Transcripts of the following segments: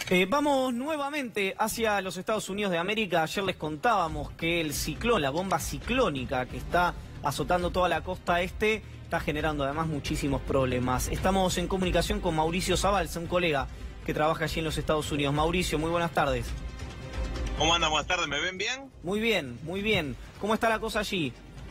Vamos nuevamente hacia los Estados Unidos de América. Ayer les contábamos que el ciclón, la bomba ciclónica que está azotando toda la costa este, está generando además muchísimos problemas. Estamos en comunicación con Mauricio Zabalza, un colega que trabaja allí en los Estados Unidos. Mauricio, muy buenas tardes. ¿Cómo andan? Buenas tardes, ¿me ven bien? Muy bien, muy bien. ¿Cómo está la cosa allí?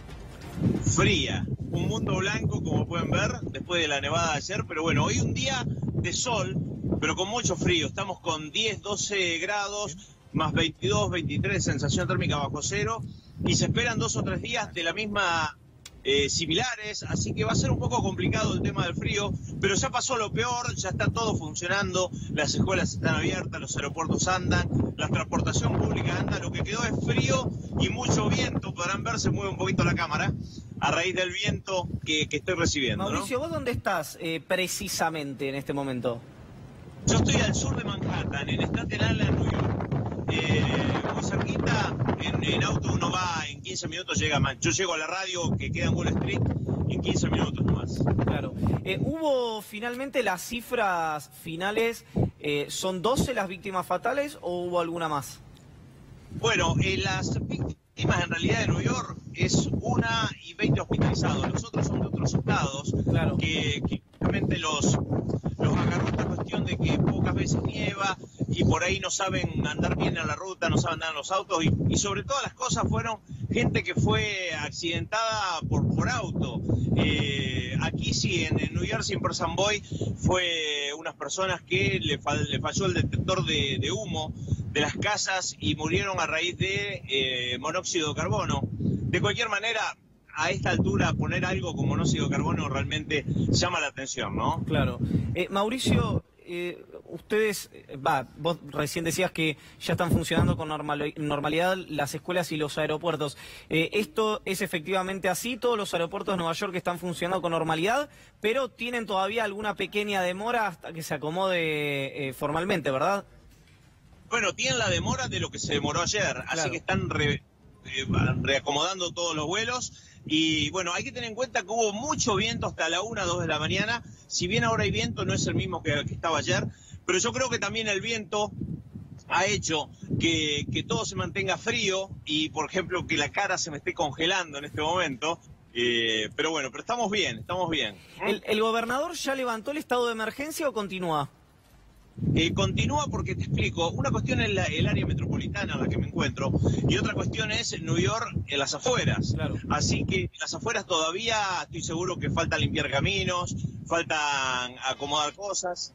Fría, un mundo blanco como pueden ver después de la nevada de ayer, pero bueno, hoy un día de sol, pero con mucho frío. Estamos con 10, 12 grados, más 22, 23, sensación térmica bajo cero, y se esperan 2 o 3 días de la misma similares, así que va a ser un poco complicado el tema del frío, pero ya pasó lo peor, ya está todo funcionando, las escuelas están abiertas, los aeropuertos andan, la transportación pública anda, lo que quedó es frío y mucho viento. Podrán ver, se mueve un poquito la cámara a raíz del viento que estoy recibiendo. Mauricio, ¿no? ¿Vos dónde estás precisamente en este momento? Yo estoy al sur de Manhattan, en Staten Island, New York. Muy cerquita, en auto uno va, en 15 minutos llega más. Yo llego a la radio que queda en Wall Street en 15 minutos nomás. Claro. ¿Hubo finalmente las cifras finales? ¿Son 12 las víctimas fatales o hubo alguna más? Bueno, las víctimas en realidad de New York es 1 y 20 hospitalizados. Los otros son de otros estados, claro, que realmente los agarró esta cuestión de que pocas veces nieva y por ahí no saben andar bien en la ruta, no saben andar en los autos y sobre todas las cosas fueron gente que fue accidentada por auto. Aquí sí, en New Jersey, en Port St. Boy, fue unas personas que le falló el detector de humo de las casas y murieron a raíz de monóxido de carbono. De cualquier manera, a esta altura poner algo con monóxido de carbono realmente llama la atención, ¿no? Claro. Mauricio, ustedes, vos recién decías que ya están funcionando con normalidad las escuelas y los aeropuertos. ¿Esto es efectivamente así? Todos los aeropuertos de Nueva York están funcionando con normalidad, pero tienen todavía alguna pequeña demora hasta que se acomode formalmente, ¿verdad? Bueno, tienen la demora de lo que se demoró ayer, así claro, que están reacomodando todos los vuelos. Y bueno, hay que tener en cuenta que hubo mucho viento hasta la 1, 2 de la mañana. Si bien ahora hay viento, no es el mismo que estaba ayer, pero yo creo que también el viento ha hecho que todo se mantenga frío y, por ejemplo, que la cara se me esté congelando en este momento. Pero bueno, pero estamos bien, estamos bien. ¿El gobernador ya levantó el estado de emergencia o continúa? Continúa porque te explico, una cuestión es el área metropolitana en la que me encuentro y otra cuestión es New York en las afueras. Claro. Así que en las afueras todavía estoy seguro que falta limpiar caminos, faltan acomodar cosas.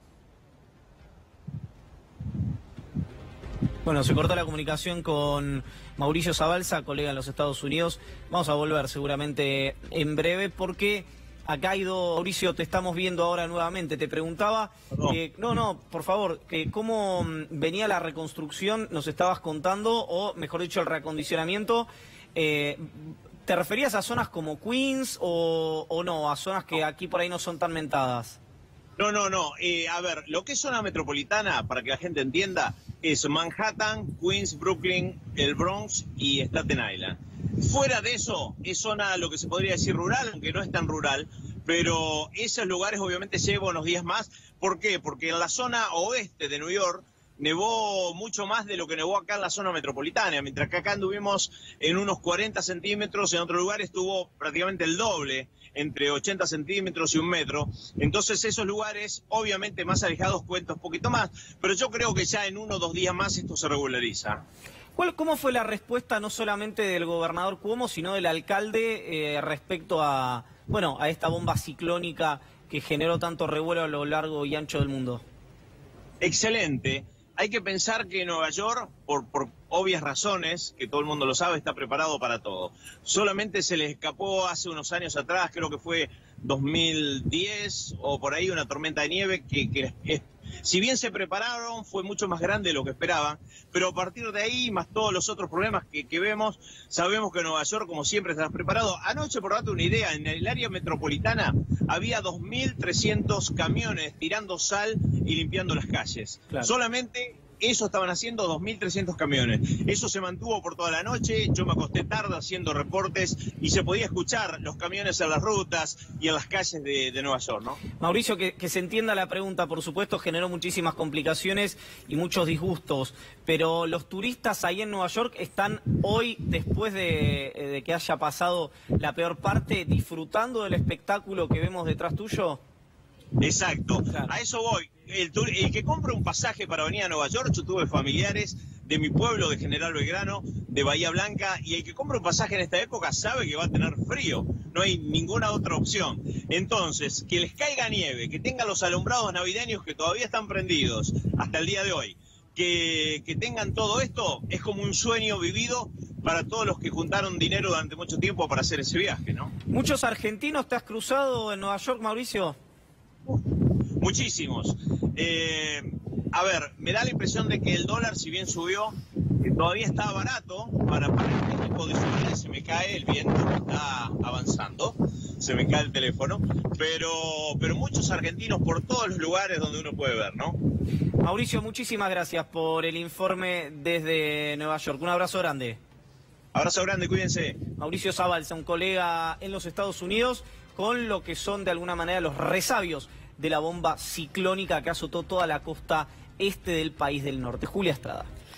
Bueno, se cortó la comunicación con Mauricio Zabalza, colega en los Estados Unidos. Vamos a volver seguramente en breve porque acá, Mauricio, te estamos viendo ahora nuevamente. Te preguntaba, por favor, ¿cómo venía la reconstrucción? Nos estabas contando, o mejor dicho, el reacondicionamiento. ¿Te referías a zonas como Queens o no? A zonas que aquí por ahí no son tan mentadas. No. A ver, lo que es zona metropolitana, para que la gente entienda, es Manhattan, Queens, Brooklyn, el Bronx y Staten Island. Fuera de eso, es zona, lo que se podría decir rural, aunque no es tan rural, pero esos lugares obviamente llevan unos días más. ¿Por qué? Porque en la zona oeste de New York nevó mucho más de lo que nevó acá en la zona metropolitana, mientras que acá anduvimos en unos 40 centímetros, en otro lugar estuvo prácticamente el doble, entre 80 centímetros y 1 metro. Entonces esos lugares, obviamente más alejados, cuentan un poquito más, pero yo creo que ya en 1 o 2 días más esto se regulariza. ¿Cómo fue la respuesta no solamente del gobernador Cuomo, sino del alcalde respecto a esta bomba ciclónica que generó tanto revuelo a lo largo y ancho del mundo? Excelente. Hay que pensar que Nueva York, por obvias razones, que todo el mundo lo sabe, está preparado para todo. Solamente se les escapó hace unos años atrás, creo que fue 2010 o por ahí, una tormenta de nieve que si bien se prepararon, fue mucho más grande de lo que esperaban, pero a partir de ahí, más todos los otros problemas que vemos, sabemos que Nueva York, como siempre, está preparado. Anoche, por darte una idea, en el área metropolitana había 2.300 camiones tirando sal y limpiando las calles. Claro. Solamente Eso estaban haciendo 2.300 camiones. Eso se mantuvo por toda la noche. Yo me acosté tarde haciendo reportes y se podía escuchar los camiones en las rutas y en las calles de Nueva York, ¿no? Mauricio, que se entienda la pregunta, por supuesto, generó muchísimas complicaciones y muchos disgustos, pero los turistas ahí en Nueva York están hoy, después de que haya pasado la peor parte, disfrutando del espectáculo que vemos detrás tuyo. Exacto, Claro. a eso voy. El que compra un pasaje para venir a Nueva York, yo tuve familiares de mi pueblo, de General Belgrano, de Bahía Blanca, y el que compra un pasaje en esta época sabe que va a tener frío, no hay ninguna otra opción. Entonces, que les caiga nieve, que tengan los alumbrados navideños que todavía están prendidos hasta el día de hoy, que tengan todo esto, es como un sueño vivido para todos los que juntaron dinero durante mucho tiempo para hacer ese viaje, ¿no? ¿Muchos argentinos te has cruzado en Nueva York, Mauricio? Muchísimos. A ver, me da la impresión de que el dólar, si bien subió, todavía está barato para el México de subir. Se me cae el viento, está avanzando, se me cae el teléfono, pero muchos argentinos por todos los lugares donde uno puede ver, ¿no? Mauricio, muchísimas gracias por el informe desde Nueva York. Un abrazo grande. Abrazo grande, cuídense. Mauricio Zabalza, un colega en los Estados Unidos, con lo que son de alguna manera los resabios de la bomba ciclónica que azotó toda la costa este del país del norte. Julia Estrada.